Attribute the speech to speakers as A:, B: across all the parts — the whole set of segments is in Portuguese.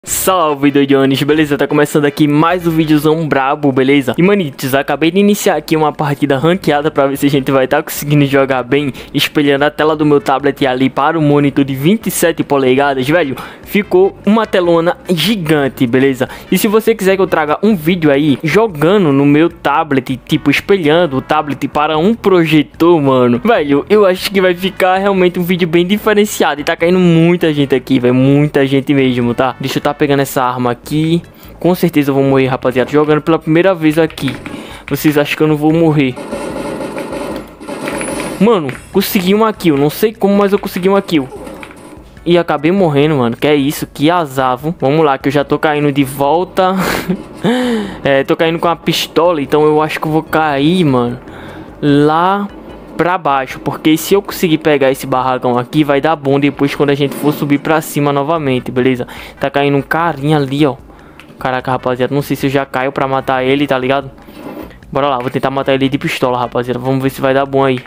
A: Salve doidões, beleza? Tá começando aqui mais um videozão brabo, beleza? E manitos, acabei de iniciar aqui uma partida ranqueada pra ver se a gente vai estar conseguindo jogar bem, espelhando a tela do meu tablet ali para o monitor de 27 polegadas, velho. Ficou uma telona gigante, beleza? E se você quiser que eu traga um vídeo aí, jogando no meu tablet, tipo espelhando o tablet para um projetor, mano, velho, eu acho que vai ficar realmente um vídeo bem diferenciado. E tá caindo muita gente aqui, velho, muita gente mesmo, tá? Deixa eu pegando essa arma aqui. Com certeza eu vou morrer, rapaziada. Jogando pela primeira vez aqui. Vocês acham que eu não vou morrer? Mano, consegui uma kill. Não sei como, mas eu consegui uma kill. E acabei morrendo, mano. Que é isso, que azavo. Vamos lá, que eu já tô caindo de volta. Tô caindo com a pistola. Então eu acho que eu vou cair, mano, lá pra baixo, porque se eu conseguir pegar esse barracão aqui, vai dar bom depois quando a gente for subir pra cima novamente, beleza? Tá caindo um carinha ali, ó. Caraca, rapaziada, não sei se eu já caio pra matar ele, tá ligado? Bora lá, vou tentar matar ele de pistola, rapaziada. Vamos ver se vai dar bom aí.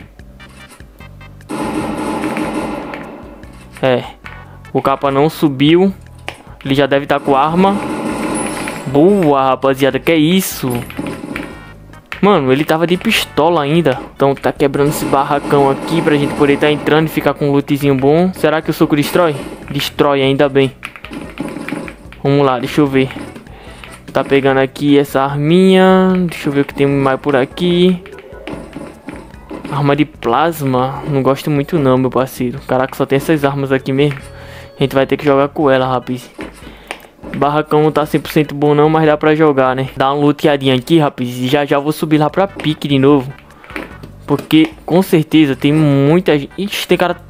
A: O capa não subiu. Ele já deve estar com arma. Boa, rapaziada, que é isso? Mano, ele tava de pistola ainda. Então tá quebrando esse barracão aqui pra gente poder tá entrando e ficar com um lootzinho bom. Será que o soco destrói? Destrói, ainda bem. Vamos lá, deixa eu ver. Tá pegando aqui essa arminha. Deixa eu ver o que tem mais por aqui. Arma de plasma. Não gosto muito não, meu parceiro. Caraca, só tem essas armas aqui mesmo. A gente vai ter que jogar com ela, rapaz. Barracão não tá 100% bom não, mas dá pra jogar, né? Dá uma luteadinha aqui, rapaz. E já vou subir lá pra pique de novo. Porque com certeza tem muita gente. Ixi, tem cara...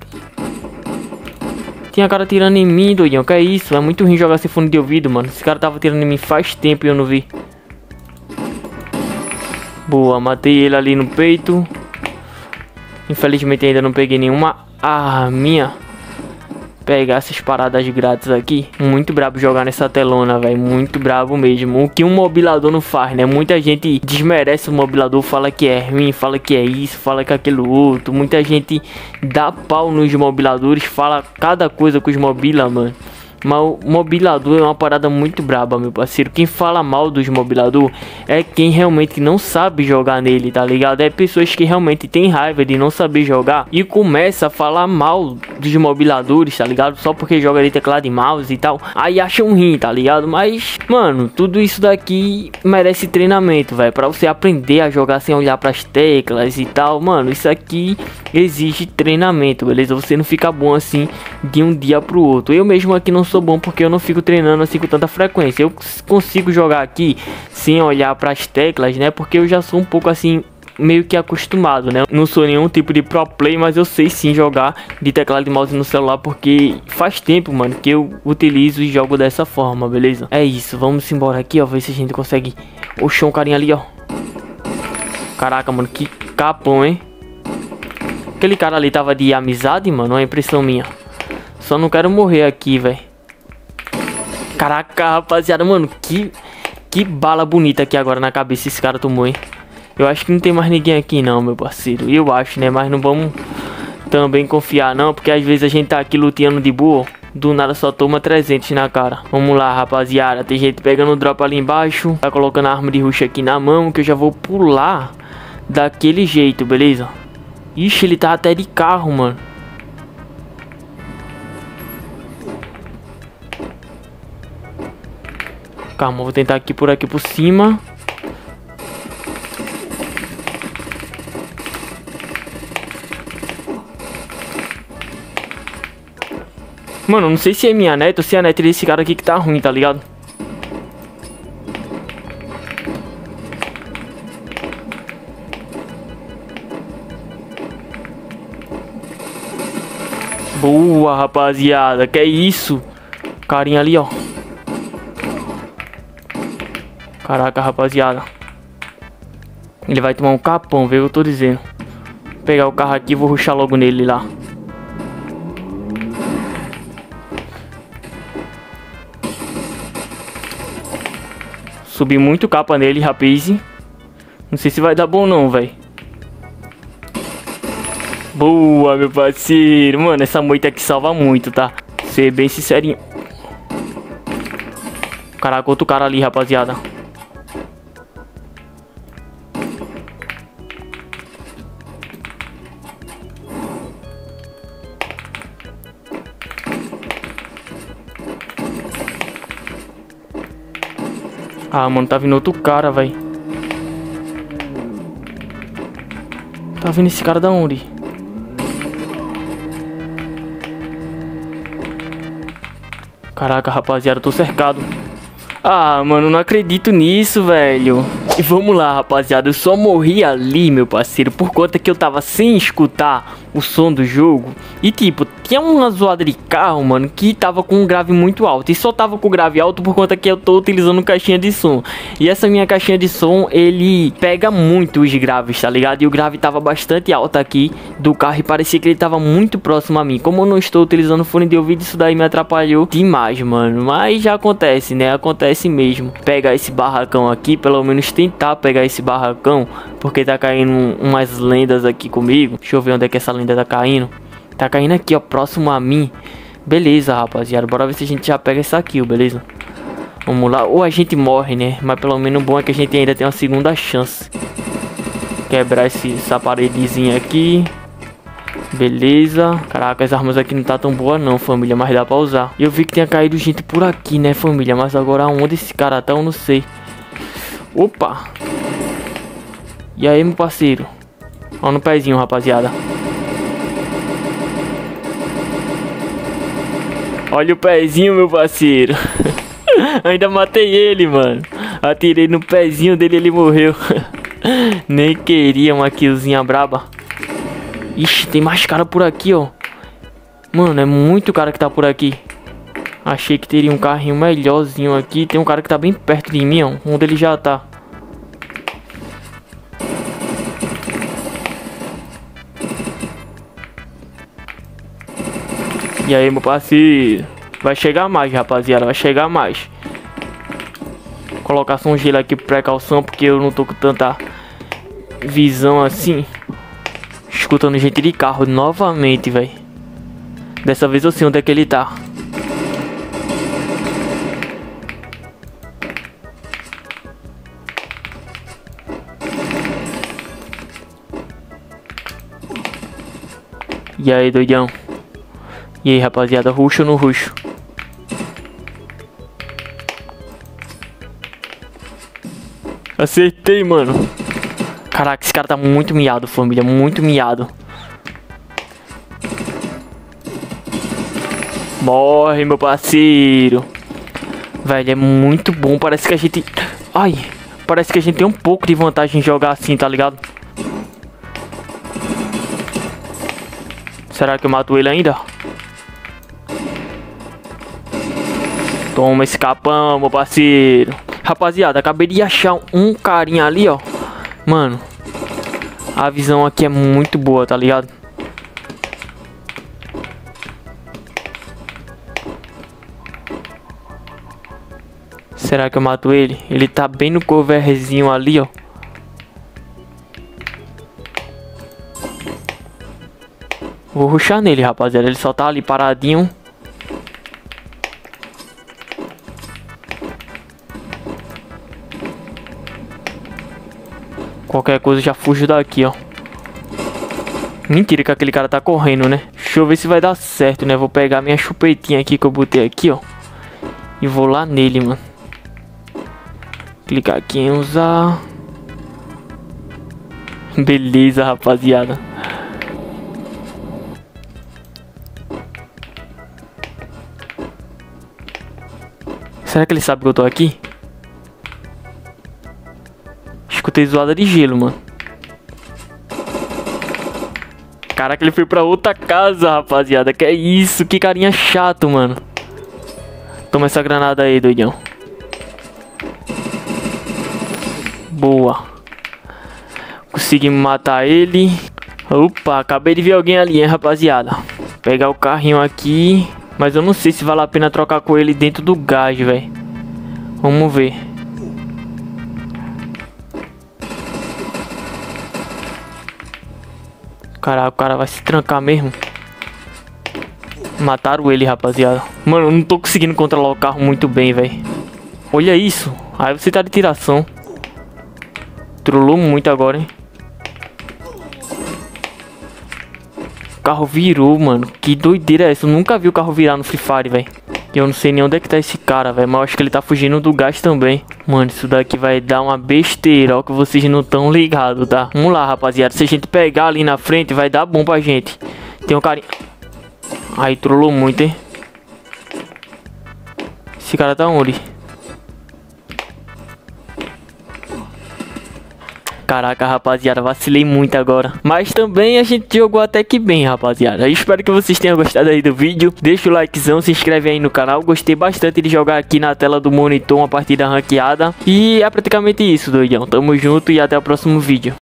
A: Tinha cara tirando em mim, doidinho. Que é isso? É muito ruim jogar sem fone de ouvido, mano. Esse cara tava tirando em mim faz tempo e eu não vi. Boa, matei ele ali no peito. Infelizmente ainda não peguei nenhuma arminha. Pegar essas paradas grátis aqui. Muito brabo jogar nessa telona, velho. Muito brabo mesmo. O que um mobilador não faz, né? Muita gente desmerece o mobilador. Fala que é ruim, fala que é isso, fala que é aquilo outro. Muita gente dá pau nos mobiladores. Fala cada coisa com os mobila, mano. Mas o mobilador é uma parada muito braba, meu parceiro. Quem fala mal dos mobilador é quem realmente não sabe jogar nele, tá ligado? É pessoas que realmente tem raiva de não saber jogar e começa a falar mal dos mobiladores, tá ligado? Só porque joga de teclado e mouse e tal. Aí acham ruim, tá ligado? Mas, mano, tudo isso daqui merece treinamento, velho. Pra você aprender a jogar sem olhar pras teclas e tal. Mano, isso aqui exige treinamento, beleza? Você não fica bom assim de um dia pro outro. Eu mesmo aqui não sou bom porque eu não fico treinando assim com tanta frequência. Eu consigo jogar aqui sem olhar para as teclas, né? Porque eu já sou um pouco assim meio que acostumado, né? Não sou nenhum tipo de pro play, mas eu sei sim jogar de teclado e mouse no celular porque faz tempo, mano, que eu utilizo e jogo dessa forma, beleza? É isso, vamos embora aqui, ó, ver se a gente consegue. Oxê, um carinha ali, ó. Caraca, mano, que capão, hein? Aquele cara ali tava de amizade, mano, é uma impressão minha. Só não quero morrer aqui, velho. Caraca, rapaziada, mano, que bala bonita aqui agora na cabeça esse cara tomou, hein? Eu acho que não tem mais ninguém aqui não, meu parceiro. Eu acho, né? Mas não vamos também confiar não, porque às vezes a gente tá aqui luteando de boa, do nada só toma 300 na cara. Vamos lá, rapaziada. Tem gente pegando o drop ali embaixo. Tá colocando a arma de rush aqui na mão, que eu já vou pular daquele jeito, beleza? Ixi, ele tá até de carro, mano. Calma, vou tentar aqui por cima. Mano, não sei se é minha net ou se é a net desse cara aqui que tá ruim, tá ligado? Boa, rapaziada, que é isso? Carinha ali, ó. Caraca, rapaziada. Ele vai tomar um capão, viu? Eu tô dizendo. Vou pegar o carro aqui e vou rushar logo nele lá. Subi muito capa nele, rapaz. Não sei se vai dar bom não, velho. Boa, meu parceiro. Mano, essa moita aqui salva muito, tá? Ser bem sincerinho. Caraca, outro cara ali, rapaziada. Ah, mano, tá vindo outro cara, velho. Tá vindo esse cara da onde? Caraca, rapaziada, eu tô cercado. Ah, mano, não acredito nisso, velho. E vamos lá, rapaziada, eu só morri ali, meu parceiro, por conta que eu tava sem escutar o som do jogo. E tipo, tinha uma zoada de carro, mano, que tava com um grave muito alto. E só tava com o grave alto por conta que eu tô utilizando caixinha de som. E essa minha caixinha de som, ele pega muito os graves, tá ligado? E o grave tava bastante alto aqui do carro e parecia que ele tava muito próximo a mim. Como eu não estou utilizando fone de ouvido, isso daí me atrapalhou demais, mano. Mas já acontece, né? Acontece mesmo. Pegar esse barracão aqui, pelo menos tentar pegar esse barracão, porque tá caindo umas lendas aqui comigo. Deixa eu ver onde é que essa lenda tá caindo. Tá caindo aqui, ó, próximo a mim. Beleza, rapaziada, bora ver se a gente já pega essa kill, beleza? Vamos lá, ou a gente morre, né? Mas pelo menos o bom é que a gente ainda tem uma segunda chance. Quebrar essa paredezinha aqui. Beleza. Caraca, as armas aqui não tá tão boa não, família, mas dá pra usar. Eu vi que tinha caído gente por aqui, né, família? Mas agora onde esse cara tá, eu não sei. Opa. E aí, meu parceiro? Ó no pezinho, rapaziada. Olha o pezinho, meu parceiro. Ainda matei ele, mano. Atirei no pezinho dele e ele morreu. Nem queria uma killzinha braba. Ixi, tem mais cara por aqui, ó. Mano, é muito cara que tá por aqui. Achei que teria um carrinho melhorzinho aqui. Tem um cara que tá bem perto de mim, ó. Onde ele já tá. E aí, meu parceiro? Vai chegar mais, rapaziada. Vai chegar mais. Vou colocar só um gelo aqui por precaução, porque eu não tô com tanta visão assim. Escutando gente de carro novamente, velho. Dessa vez eu sei onde é que ele tá. E aí, doidão? E aí, rapaziada, ruxo ou não ruxo? Acertei, mano. Caraca, esse cara tá muito miado, família, muito miado. Morre, meu parceiro. Velho, é muito bom, parece que a gente... Ai, parece que a gente tem um pouco de vantagem em jogar assim, tá ligado? Será que eu mato ele ainda? Toma esse capão, meu parceiro. Rapaziada, acabei de achar um carinha ali, ó. Mano, a visão aqui é muito boa, tá ligado? Será que eu mato ele? Ele tá bem no coverzinho ali, ó. Vou rushar nele, rapaziada. Ele só tá ali paradinho. Qualquer coisa já fujo daqui, ó. Mentira que aquele cara tá correndo, né? Deixa eu ver se vai dar certo, né? Vou pegar minha chupetinha aqui que eu botei aqui, ó. E vou lá nele, mano. Clicar aqui em usar. Beleza, rapaziada. Será que ele sabe que eu tô aqui? Escutei zoada de gelo, mano. Caraca, ele foi pra outra casa, rapaziada. Que é isso? Que carinha chato, mano. Toma essa granada aí, doidão. Boa. Consegui matar ele. Opa, acabei de ver alguém ali, hein, rapaziada. Pegar o carrinho aqui. Mas eu não sei se vale a pena trocar com ele dentro do gás, velho. Vamos ver. Caraca, o cara vai se trancar mesmo. Mataram ele, rapaziada. Mano, eu não tô conseguindo controlar o carro muito bem, velho. Olha isso. Aí você tá de tiração. Trollou muito agora, hein? O carro virou, mano. Que doideira é essa? Eu nunca vi o carro virar no Free Fire, velho. Eu não sei nem onde é que tá esse cara, velho. Mas eu acho que ele tá fugindo do gás também. Mano, isso daqui vai dar uma besteira, ó, que vocês não estão ligados, tá? Vamos lá, rapaziada. Se a gente pegar ali na frente, vai dar bom pra gente. Tem um carinha. Aí, trollou muito, hein? Esse cara tá onde? Caraca, rapaziada, vacilei muito agora. Mas também a gente jogou até que bem, rapaziada. Eu espero que vocês tenham gostado aí do vídeo. Deixa o likezão, se inscreve aí no canal. Gostei bastante de jogar aqui na tela do monitor uma partida ranqueada. E é praticamente isso, doidão. Tamo junto e até o próximo vídeo.